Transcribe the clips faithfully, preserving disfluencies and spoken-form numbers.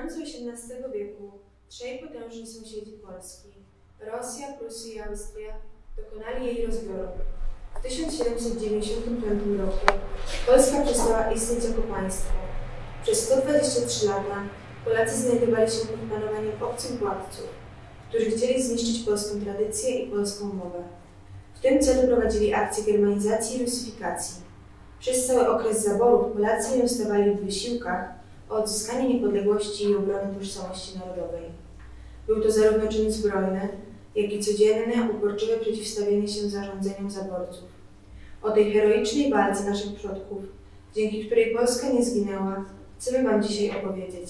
końcu osiemnastego wieku trzej potężni sąsiedzi Polski, Rosja, Prusy i Austria, dokonali jej rozbioru. W tysiąc siedemset dziewięćdziesiątym piątym roku Polska przestała istnieć jako państwo. Przez sto dwadzieścia trzy lata Polacy znajdowali się pod panowaniem obcych władców, którzy chcieli zniszczyć polską tradycję i polską mowę. W tym celu prowadzili akcje germanizacji i rusyfikacji. Przez cały okres zaborów Polacy nie ustawali w wysiłkach o odzyskanie niepodległości i obronę tożsamości narodowej. Był to zarówno czyn zbrojny, jak i codzienne, uporczywe przeciwstawienie się zarządzeniom zaborców. O tej heroicznej walce naszych przodków, dzięki której Polska nie zginęła, chcemy Wam dzisiaj opowiedzieć.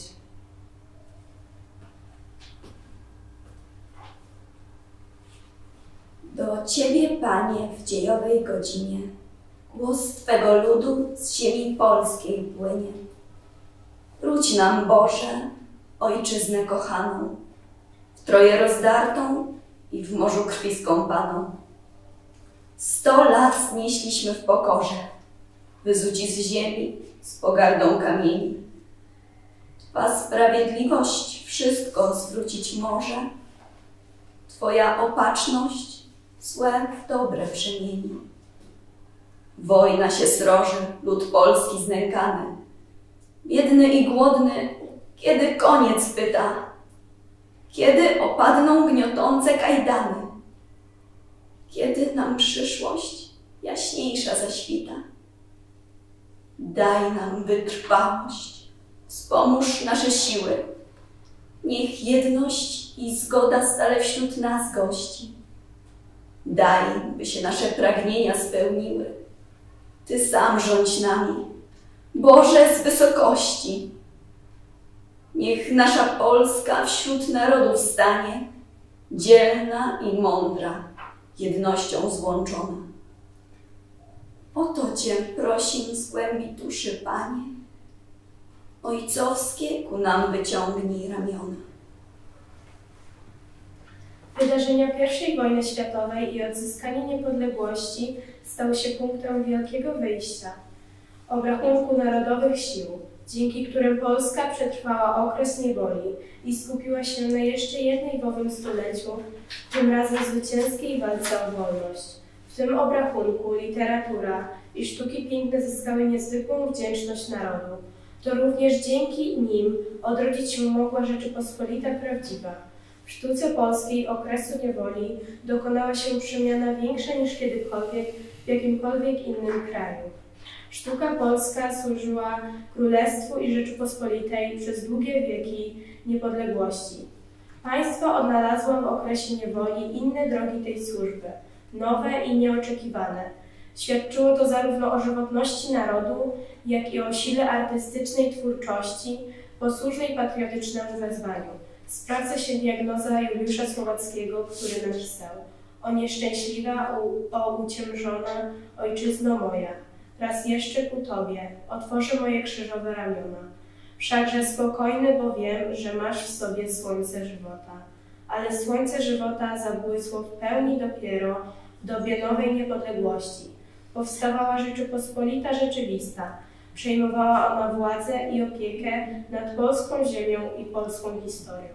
Do Ciebie, Panie, w dziejowej godzinie, głos Twego ludu z ziemi polskiej płynie. Wróć nam, Boże, Ojczyznę kochaną, w troje rozdartą i w morzu krwi skąpaną. Sto lat znieśliśmy w pokorze, wyzuci z ziemi, z pogardą kamieni. Twa sprawiedliwość wszystko zwrócić może, Twoja opatrzność złe w dobre przemieni. Wojna się sroży, lud polski znękany, biedny i głodny, kiedy koniec pyta, kiedy opadną gniotące kajdany, kiedy nam przyszłość jaśniejsza zaświta. Daj nam wytrwałość, wspomóż nasze siły, niech jedność i zgoda stale wśród nas gości. Daj, by się nasze pragnienia spełniły. Ty sam rządź nami, Boże z wysokości. Niech nasza Polska wśród narodów stanie, dzielna i mądra, jednością złączona. O to Cię prosim z głębi duszy, Panie, ojcowskie ku nam wyciągnij ramiona. Wydarzenia pierwszej wojny światowej i odzyskanie niepodległości stały się punktem wielkiego wyjścia, obrachunku narodowych sił, dzięki którym Polska przetrwała okres niewoli i skupiła się na jeszcze jednej w owym stuleciu, tym razem zwycięskiej walce o wolność. W tym obrachunku literatura i sztuki piękne zyskały niezwykłą wdzięczność narodu. To również dzięki nim odrodzić się mogła Rzeczypospolita prawdziwa. W sztuce polskiej okresu niewoli dokonała się przemiana większa niż kiedykolwiek w jakimkolwiek innym kraju. Sztuka polska służyła Królestwu i Rzeczypospolitej przez długie wieki niepodległości. Państwo odnalazło w okresie niewoli inne drogi tej służby, nowe i nieoczekiwane. Świadczyło to zarówno o żywotności narodu, jak i o sile artystycznej twórczości, posłusznej patriotycznemu wezwaniu. Sprawdza się diagnoza Juliusza Słowackiego, który napisał: o nieszczęśliwa, u, o uciemżona, ojczyzno moja, raz jeszcze ku Tobie otworzę moje krzyżowe ramiona. Wszakże spokojny, bo wiem, że masz w sobie słońce żywota. Ale słońce żywota zabłysło w pełni dopiero w dobie nowej niepodległości. Powstawała Rzeczypospolita rzeczywista. Przejmowała ona władzę i opiekę nad polską ziemią i polską historią.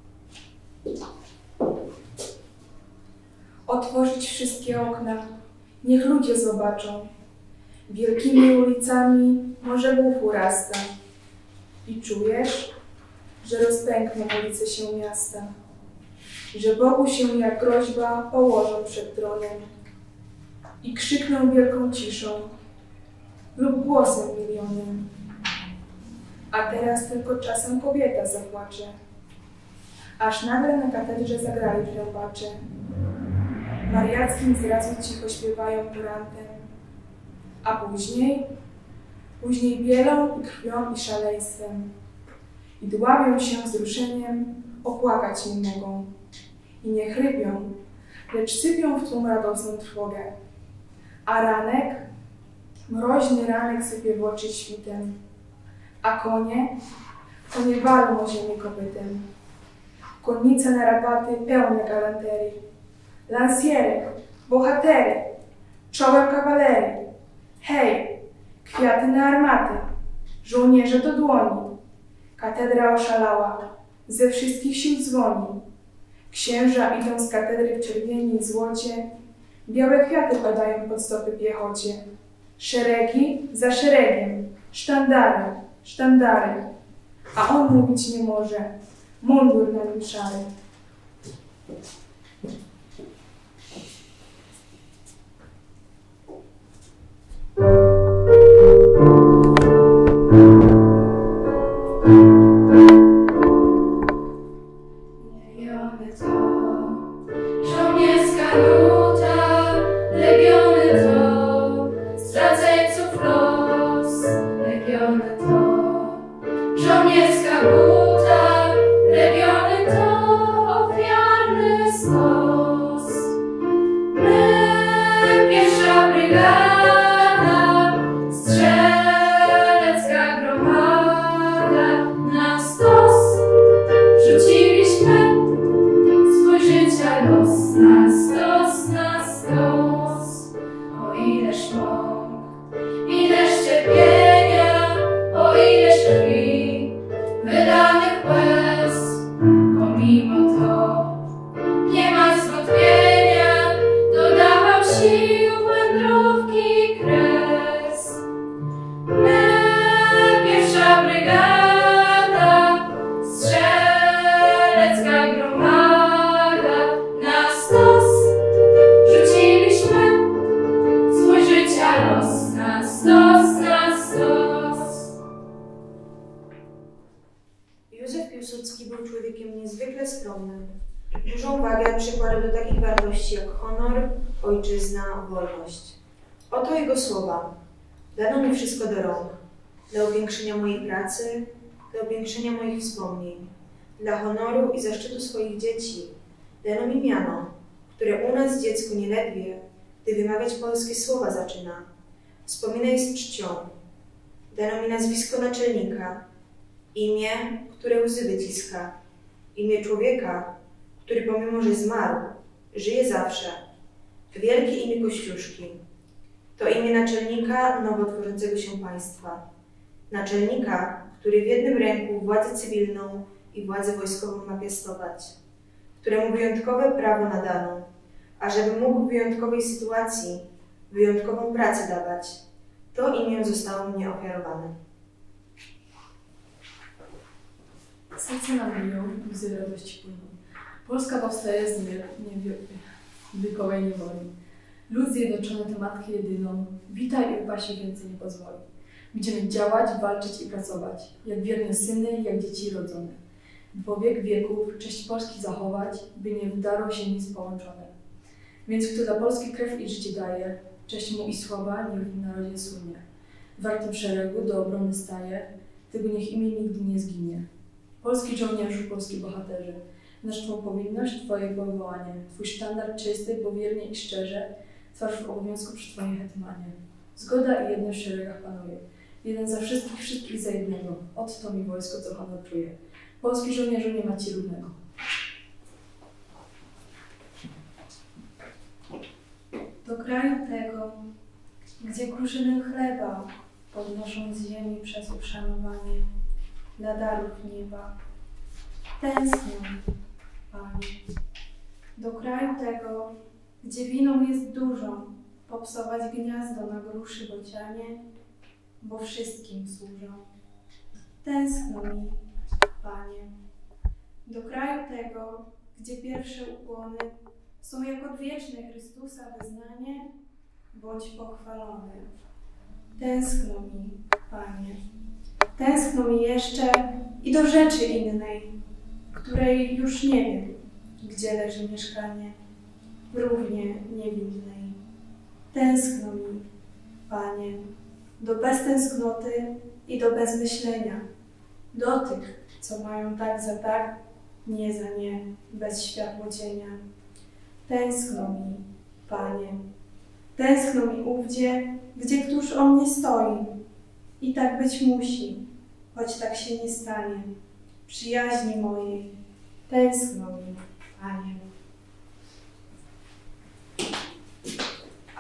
Otworzyć wszystkie okna, niech ludzie zobaczą. Wielkimi ulicami morze głów urasta. I czujesz, że rozpękną ulice się miasta, że Bogu się jak groźba położą przed tronem i krzykną wielką ciszą lub głosem milionem. A teraz tylko czasem kobieta zapłacze, aż nagle na katedrze zagrali trębacze. Mariackim zrazu cicho śpiewają porantem, a później, później bielą i krwią i szaleństwem i dławią się wzruszeniem, opłakać nie mogą i nie chrypią, lecz sypią w tłum radosną trwogę. A ranek, mroźny ranek sypie w oczy świtem, a konie, konie walą o ziemię kopytem. Konnice na rabaty pełne galanterii, lansjery, bohatery, czołem kawalerii. Hej, kwiaty na armaty, żołnierze do dłoni, Katedra oszalała, ze wszystkich sił dzwoni. Księża idą z katedry w czerwieni i złocie, białe kwiaty padają pod stopy piechocie. Szeregi za szeregiem, sztandary, sztandary, a on mówić nie może, mundur na nim szary. Józef Piłsudski był człowiekiem niezwykle skromnym. Dużą wagę przykładał do takich wartości jak honor, ojczyzna, wolność. Oto jego słowa. Dano mi wszystko do rąk. Dla upiększenia mojej pracy, dla upiększenia moich wspomnień, dla honoru i zaszczytu swoich dzieci. Dano mi miano, które u nas dziecko nieledwie, gdy wymawiać polskie słowa zaczyna, wspomina je z czcią. Dano mi nazwisko naczelnika, imię, które łzy wyciska, imię człowieka, który pomimo, że zmarł, żyje zawsze, wielkie imię Kościuszki. To imię naczelnika nowo tworzącego się państwa. Naczelnika, który w jednym ręku władzę cywilną i władzę wojskową ma piastować, któremu wyjątkowe prawo nadano, ażeby mógł w wyjątkowej sytuacji wyjątkową pracę dawać. To imię zostało mnie ofiarowane. Serce nam biją, łzy radości płyną. Polska powstaje z wiekowej niewoli. Lud zjednoczony tę matkę jedyną, wita i upa się więcej nie pozwoli. Będziemy działać, walczyć i pracować, jak wierne syny, jak dzieci rodzone. By po wiek wieków cześć Polski zachować, by nie wydarło się nic połączone. Więc kto dla Polski krew i życie daje, cześć mu i sława niech w narodzie słynie. W wartym szeregu do obrony staje, tego niech imię nigdy nie zginie. Polski żołnierzu, polski bohaterze, znasz Twą powinność, Twoje powołanie, Twój sztandar czysty, bo wiernie i szczerze, twarz w obowiązku przy Twoim hetmanie. Zgoda i jedność w szeregach panuje. Jeden za wszystkich, wszystkich za jednego. Oto mi wojsko, co honor czuje. Polski żołnierzu, nie ma Ci równego. Do kraju tego, gdzie kruszyny chleba podnoszą z ziemi przez uszanowanie dla darów nieba. Tęsknię, Panie, do kraju tego, gdzie winą jest dużo, popsować gniazdo na gruszy bocianie, bo wszystkim służą. Tęskno mi, Panie, do kraju tego, gdzie pierwsze ukłony są jak odwieczne Chrystusa wyznanie, bądź pochwalony. Tęskno mi, Panie, tęskno mi jeszcze i do rzeczy innej, której już nie wiem, gdzie leży mieszkanie, równie niewinnej. Tęskno mi, Panie, do beztęsknoty i do bezmyślenia, do tych, co mają tak za tak, nie za nie, bez światłocienia. Tęskno mi, Panie, tęskno mi ówdzie, gdzie któż o mnie stoi. I tak być musi, choć tak się nie stanie. Przyjaźni mojej, tęskno mi, Panie.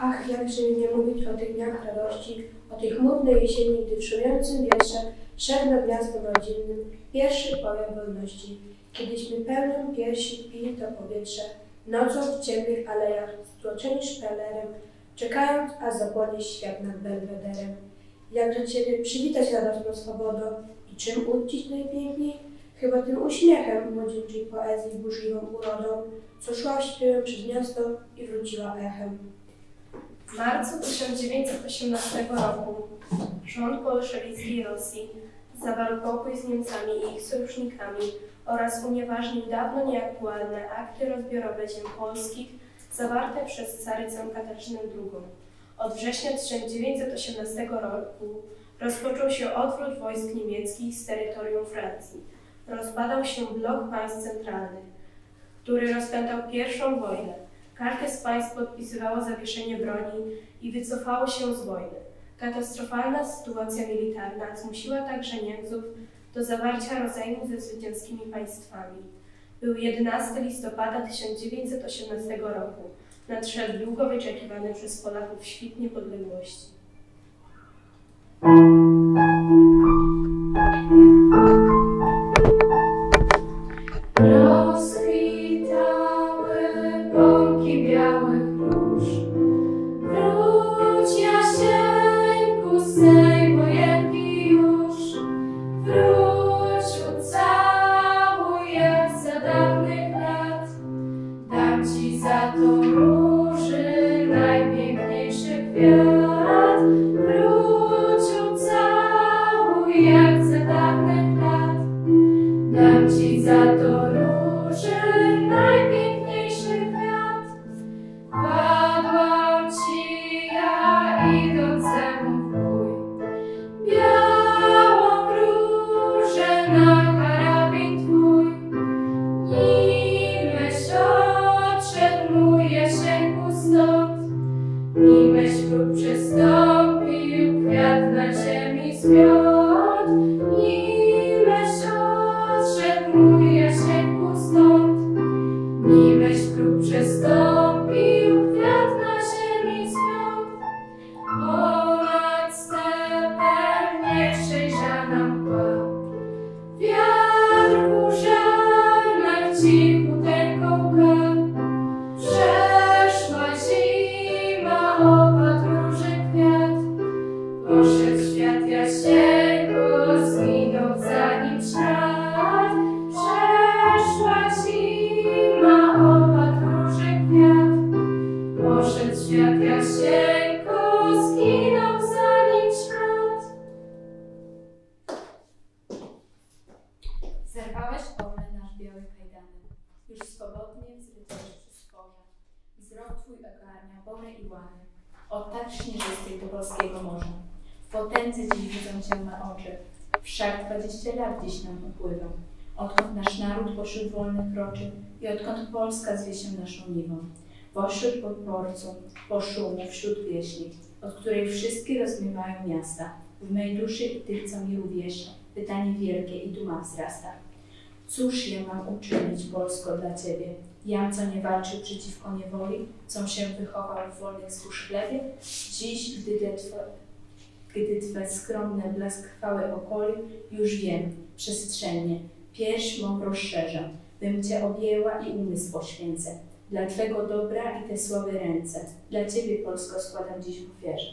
Ach, jakże nie mówić o tych dniach radości, o tej chmurnej jesieni, gdy w szumiącym wietrze szedł nad miastem rodzinnym pierwszy powiew wolności. Kiedyśmy pełną piersi pili to powietrze, nocą w ciemnych alejach, stłoczeni szpelerem, czekając, aż zapłonie świat nad Belwederem. Jakże Ciebie przywitać radosną swobodo i czym uczcić najpiękniej? Chyba tym uśmiechem młodzieńczej poezji burzliwą urodą, co szła śpiewem przez miasto i wróciła echem. W marcu tysiąc dziewięćset osiemnastego roku rząd bolszewickiej Rosji zawarł pokój z Niemcami i ich sojusznikami oraz unieważnił dawno nieaktualne akty rozbiorowe ziem polskich zawarte przez carycę Katarzynę drugą. Od września tysiąc dziewięćset osiemnastego roku rozpoczął się odwrót wojsk niemieckich z terytorium Francji. Rozpadał się blok państw centralnych, który rozpętał pierwszą wojnę. Każde z państw podpisywało zawieszenie broni i wycofało się z wojny. Katastrofalna sytuacja militarna zmusiła także Niemców do zawarcia rozejmu ze zwycięskimi państwami. Był jedenastego listopada tysiąc dziewięćset osiemnastego roku. Nadszedł długo wyczekiwany przez Polaków świt niepodległości. Rozkwitały bąki białych róż. Wróć, Jasieńku, z tej wojenki już. Wróć, ucałuj jak za dawnych lat. Dam ci za to róży najpiękniejszy kwiat. Wróć, ucałuj jak za dawnych lat. Dam ci za to róży najpiękniejszy kwiat. Kładłam ci ja idącemu w bój białą różę na karabin twój. Nimeś odszedł mój Jasieńku stąd, nimeś próg przystąpił, kwiat na ziemi zwiot. Nimeś odszedł mój Jasieńku stąd, nimeś próg przystąpił, kwiat na ziemi zwiot. Ponad stepem nieprzejrzana mgła, wiatr kurzana cichuteńką łka. Przeszła zima, opadł róży kwiat. Poszedł świat Jasieńko, zginął za nim ślad. Przeszła zima, opadł róży kwiat. Poszedł świat Jasieńko, zginął za nim ślad. Zerwałeś orle nasz biały kajdany, już swobodnie wzrytałeś przy sporze. Wzrok twój ogarnia bory i łany, od tak śnieżystej do polskiego morza. W potędze dziś widzą cię me oczy, wszak dwadzieścia lat dziś nam upływa, odkąd nasz naród poszedł wolny kroczy i odkąd Polska zwie się naszą niwą. Pośród podporcu, po szumu, wśród pieśni, od której wszystkie rozmywają miasta, w mej duszy i tych, co mi uwierz, pytanie wielkie i duma wzrasta. Cóż ja mam uczynić, Polsko, dla Ciebie? Jam, co nie walczył przeciwko niewoli, com się wychował w wolnych wzgórz chlebie? Dziś, gdy te Twe, gdy Twe skromne blask chwały okoli, już wiem, przestrzennie, pierś mą rozszerzam, bym Cię objęła i umysł poświęcę. Dla Twego dobra i te słabe ręce, dla Ciebie, Polsko, składam dziś w ofierze.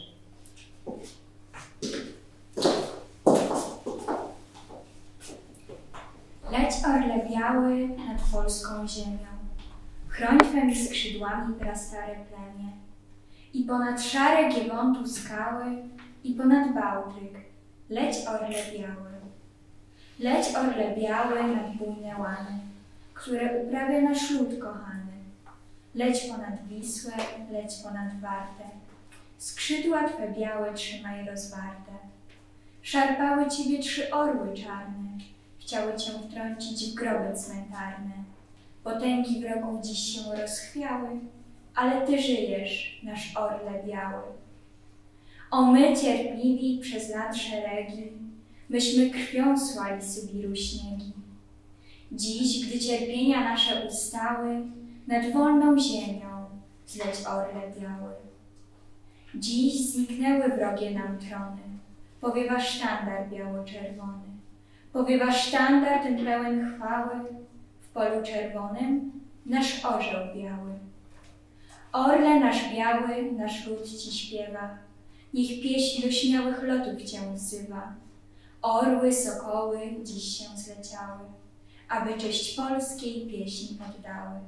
Leć, orle biały, nad polską ziemią, chroń twemi skrzydłami prastare plemię. I ponad szare Giewontu skały, i ponad Bałtyk, leć, orle biały. Leć, orle biały, nad bujne łany, które uprawia nasz lud kochany. Leć ponad Wisłę, leć ponad Wartę, skrzydła twe białe trzymaj rozwarte. Szarpały ciebie trzy orły czarne, chciały cię wtrącić w groby cmentarne. Potęgi wrogów dziś się rozchwiały, ale ty żyjesz, nasz orle biały. O my cierpliwi przez lat szeregi, myśmy krwią słali Sybiru śniegi. Dziś, gdy cierpienia nasze ustały, nad wolną ziemią zleć orle biały. Dziś zniknęły wrogie nam trony, powiewa sztandar biało-czerwony. Powiewa sztandar ten pełen chwały, w polu czerwonym nasz orzeł biały. Orle nasz biały, nasz lud ci śpiewa, niech pieśń do śmiałych lotów cię wzywa. Orły, sokoły dziś się zleciały, aby cześć polskiej pieśni oddały.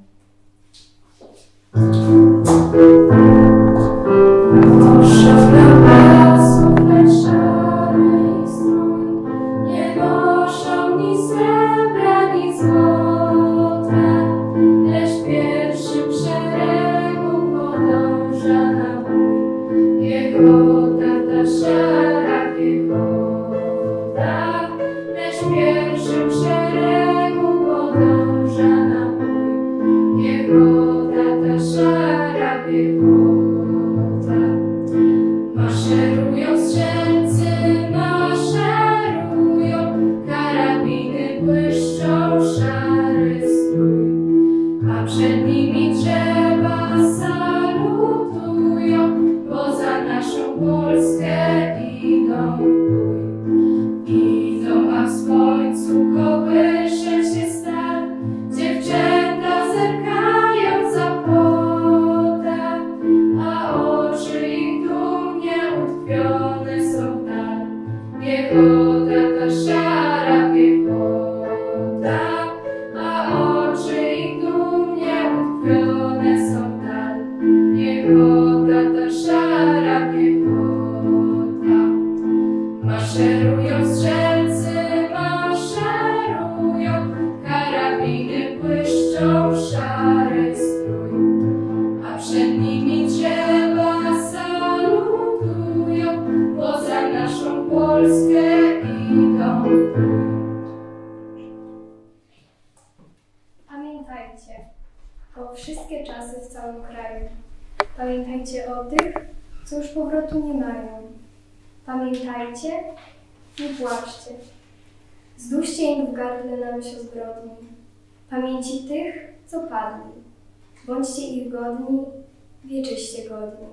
Pamiętajcie o wszystkie czasy w całym kraju. Pamiętajcie o tych, co już powrotu nie mają. Pamiętajcie, nie płaczcie. Zduście im w gardle na myśl o zbrodni. Pamięci tych, co padli. Bądźcie ich godni, wieczyście godni.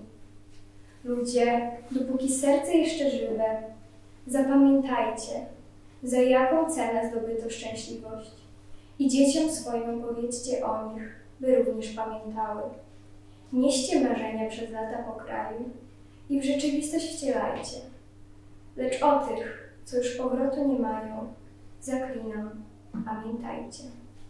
Ludzie, dopóki serce jeszcze żywe, zapamiętajcie, za jaką cenę zdobyto szczęśliwość. I dzieciom swoim powiedzcie o nich, by również pamiętały. Nieście marzenia przez lata po kraju i w rzeczywistość wcielajcie. Lecz o tych, co już powrotu nie mają, zaklinam, pamiętajcie.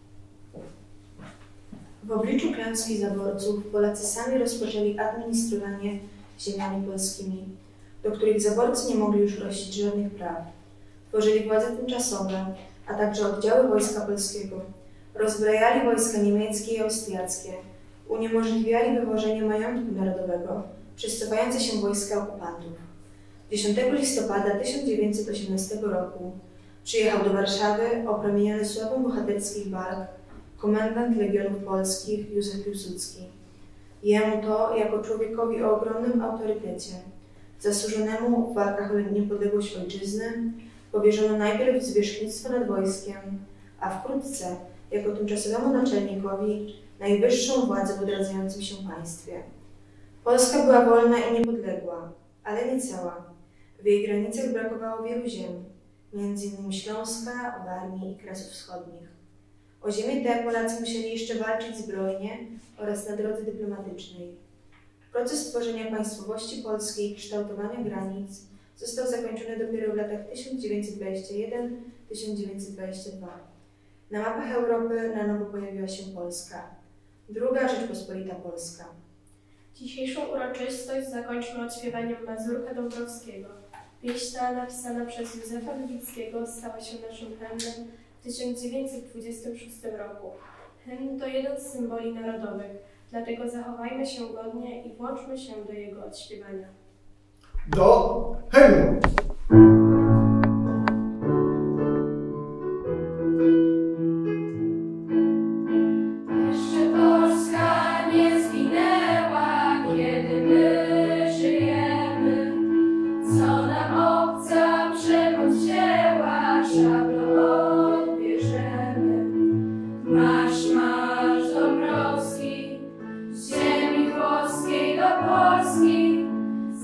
W obliczu klęski zaborców Polacy sami rozpoczęli administrowanie ziemiami polskimi, do których zaborcy nie mogli już rościć żadnych praw. Tworzyli władze tymczasowe, a także oddziały Wojska Polskiego. Rozbrajali wojska niemieckie i austriackie. Uniemożliwiali wywożenie majątku narodowego przez cofające się wojska okupantów. dziesiątego listopada tysiąc dziewięćset osiemnastego roku przyjechał do Warszawy, opromieniony sławą bohaterskich walk, komendant Legionów Polskich Józef Piłsudski. Jemu to, jako człowiekowi o ogromnym autorytecie, zasłużonemu w walkach o niepodległość ojczyzny, powierzono najpierw zwierzchnictwo nad wojskiem, a wkrótce, jako tymczasowemu naczelnikowi, najwyższą władzę w odradzającym się państwie. Polska była wolna i niepodległa, ale nie cała. W jej granicach brakowało wielu ziem, między innymi Śląska, Warmii i Kresów Wschodnich. O ziemię te Polacy musieli jeszcze walczyć zbrojnie oraz na drodze dyplomatycznej. Proces tworzenia państwowości polskiej i kształtowania granic został zakończony dopiero w latach tysiąc dziewięćset dwudziestym pierwszym do tysiąc dziewięćset dwudziestego drugiego. Na mapach Europy na nowo pojawiła się Polska, druga Rzeczpospolita Polska. Dzisiejszą uroczystość zakończmy odśpiewaniem Mazurka Dąbrowskiego. Pieśń ta, napisana przez Józefa Wybickiego, stała się naszym hymnem w tysiąc dziewięćset dwudziestym szóstym roku. Hymn to jeden z symboli narodowych, dlatego zachowajmy się godnie i włączmy się do jego odśpiewania. Do hymnu! Polski,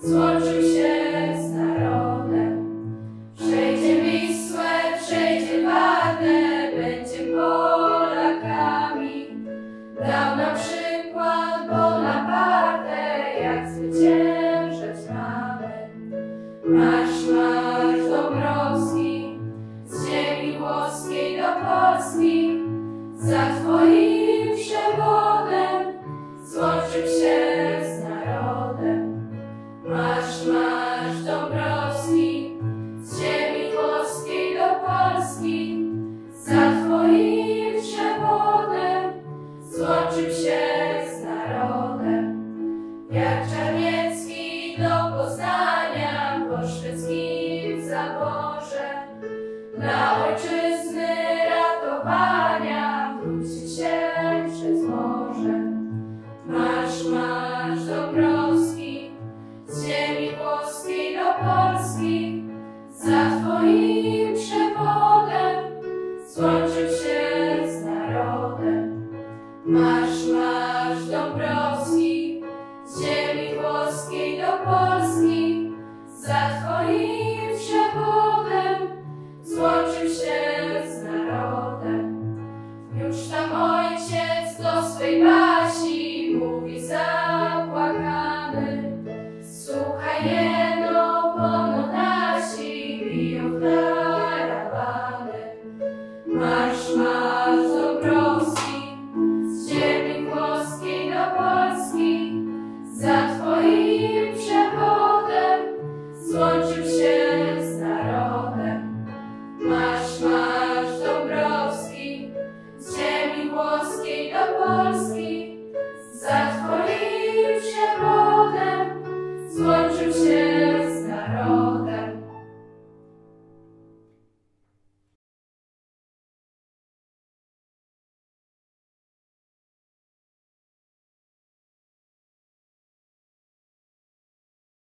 złączył się z narodem. Przejdzie Wisłę, przejdzie Warnę, będzie Polakami. Dał nam przykład Bonaparte, jak zwyciężać mamy. Marsz, marsz Dąbrowski, z ziemi włoskiej do Polski, za twoim przewodem złączył się z narodem. Marsz, marsz Dąbrowski, z ziemi włoskiej do Polski, za twoim przewodem złączył się z narodem. Jak Czarniecki do Poznania po szwedzkim zaborze, dla ojczyzny ratowania wrócić się przez morze. Marsz, marsz Dąbrowski, z ziemi włoskiej do Polski, za twoim przewodem złączył się z narodem. Marsz, marsz Dąbrowski, z ziemi włoskiej do Polski, za twoim przewodem złączył się z narodem. Już tam ojciec do swej Basi mówi zapłakany: słuchaj,